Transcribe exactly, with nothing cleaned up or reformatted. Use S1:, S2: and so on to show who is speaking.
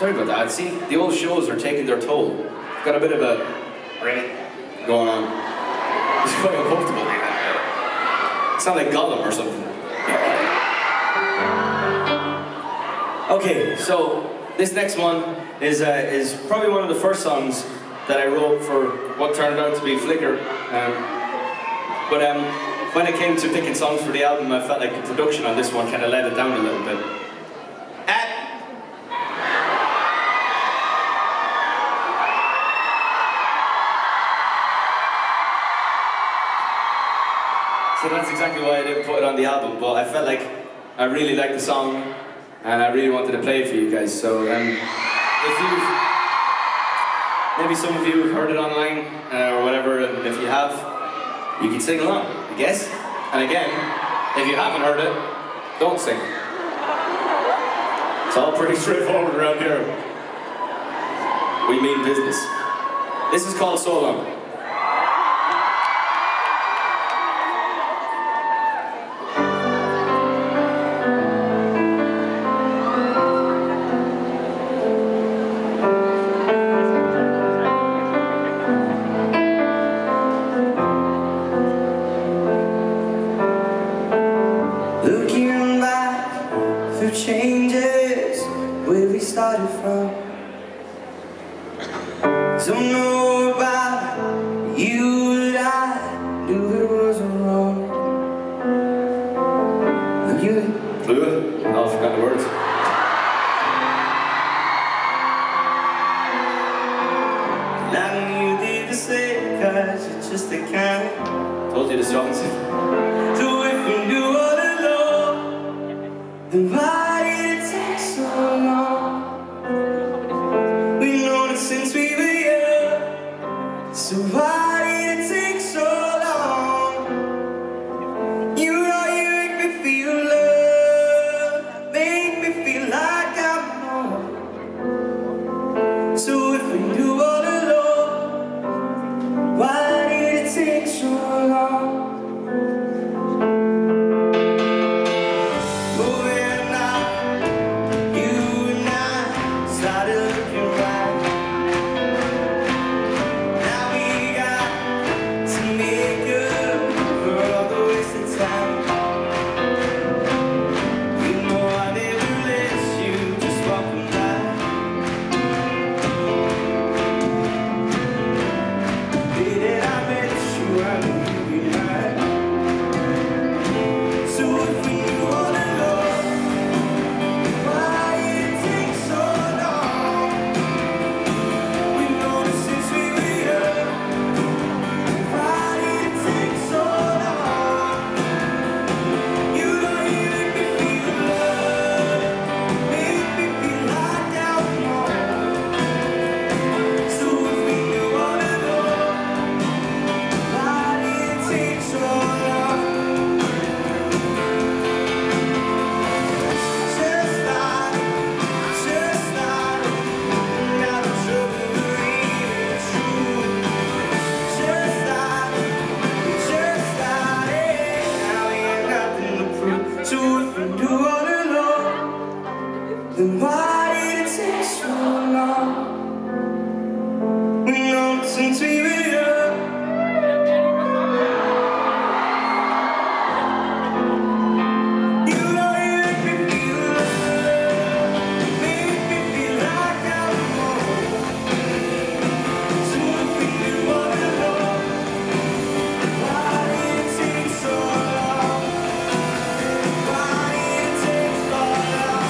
S1: Sorry about that. I've seen the old shows are taking their toll. I've got a bit of a going on. It's quite uncomfortable. It sounds like Gollum or something. Okay, so this next one is uh, is probably one of the first songs that I wrote for what turned out to be Flicker. Um, but um, when it came to picking songs for the album, I felt like the production on this one kind of let it down a little bit. So that's exactly why I didn't put it on the album, but I felt like I really liked the song and I really wanted to play it for you guys. So um, if you've, maybe some of you have heard it online uh, or whatever, and if you have, you can sing along, I guess. And again, if you haven't heard it, don't sing. It's all pretty straightforward around here. We mean business. This is called So Long.
S2: Changes where we started from. Don't know about you, but I knew it wasn't wrong. Look you.
S1: Blew it? I forgot the words.
S2: And I knew you did the same, cause you're just the kind.
S1: Told you the songs.
S2: So if we knew all along, then why so long? We've known it since we were young. So why did it take so long? You know you make me feel love, make me feel like I'm home. So if we knew all along, why did it take so long? Then why did it take so long? We know it since we were young. You know you make me feel love, make me feel like I'm home. So if we knew all along, why did it take so long? Why did it take so long?